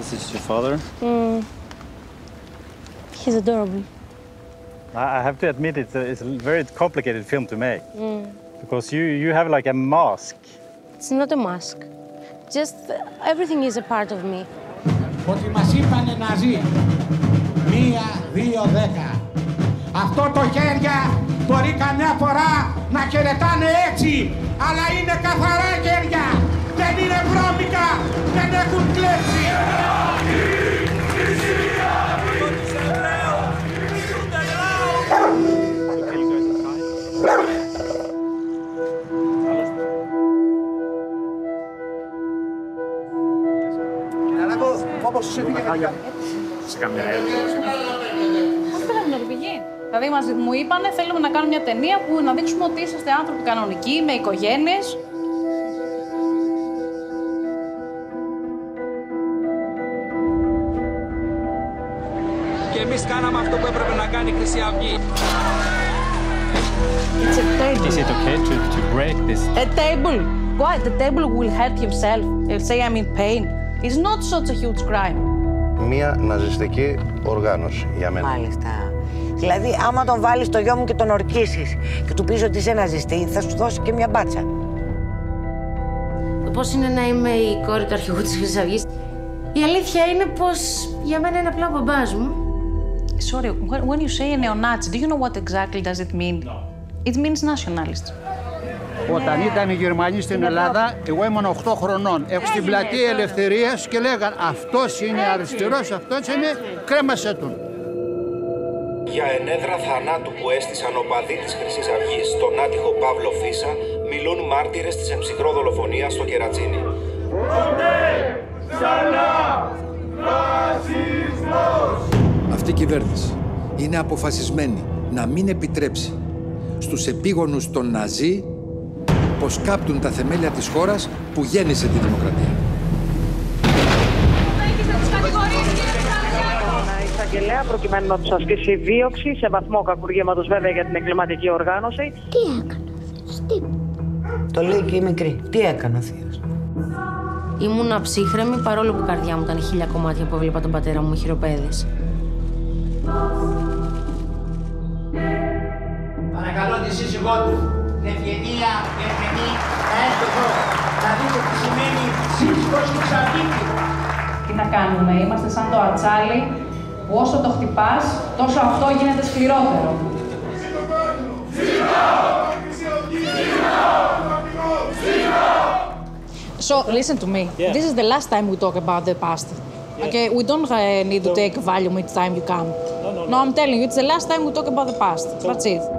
This is your father? He's adorable. I have to admit it's a very complicated film to make. Because you have like a mask. It's not a mask. Just everything is a part of me. Ότι μας είπανε Ναζί. 1, 2, 10. Αυτό το χέρια μπορεί καμιά φορά να χαιρετάνε έτσι, αλλά είναι καθαρά χέρια. Δεν είναι βρώμικα, δεν έχουν κλέψει. Πώς έφυγε σε καμιά έρευνα. Πώς πήγαμε Νορβηγή. Δηλαδή μου είπανε θέλουμε να κάνουμε μια ταινία που να δείξουμε ότι είσαστε άνθρωποι κανονικοί, με οικογένειες. Και εμείς κάναμε αυτό που έπρεπε να κάνει η Χρυσή Αυγή. It's a table. Is it okay to break this? A table? Why? The table will hurt himself. He'll say I'm in pain. It's not such a huge crime. Μία ναζιστική οργάνωση για μένα. Μάλιστα. Δηλαδή, άμα τον βάλεις το γιο μου και τον ορκίσεις και του πεις ότι είσαι ναζιστή, θα σου δώσει και μια μπάτσα. Πώς είναι να είμαι η κόρη του αρχηγού της Χρυσής Αυγής. Η αλήθεια είναι πως για μένα είναι απλά ο μπαμπάς μου. Sorry, when you say a neo-Nazi, do you know what exactly does it mean? No. It means nationalist. Όταν ήταν οι Γερμανοί στην Ελλάδα, εγώ ήμουν 8 χρονών. Στην πλατεία Ελευθερίας και λέγαν αυτός είναι αριστερός, αυτός είναι, κρέμασε τον. Για ενέδρα θανάτου που έστησαν οπαδοί της Χρυσής Αυγής στον άτυχο Παύλο Φίσα, μιλούν μάρτυρες της εμψυχρό δολοφονίας στο Κερατσίνι. Αυτή η κυβέρνηση είναι αποφασισμένη να μην επιτρέψει στους επίγονους των Ναζί πως κάπτουν τα θεμέλια της χώρας που γέννησε τη δημοκρατία. Εισαγγελέα προκειμένου να τους ασκήσει δίωξη σε βαθμό κακουργήματος βέβαια για την εγκληματική οργάνωση. Τι έκανε, Το λέει και η μικρή. Τι έκανε ο θείος. Ήμουν αψύχρεμη παρόλο που η καρδιά μου ήταν 1000 κομμάτια που έβλεπα τον πατέρα μου χειροπέδης. Παρακαλώ τη σύζυγό του, την Ευγενία, να έρθει εδώ, να δείτε τι σημαίνει σύζυγος του Ξαρκίτη. Τι να κάνουμε, είμαστε σαν το ατσάλι που όσο το χτυπάς, τόσο αυτό γίνεται σκληρότερο. So, listen to me. Yeah. This is the last time we talk about the past. Yeah. Okay, we don't need to take volume each time you come. No, I'm telling you, it's the last time we talk about the past. That's it.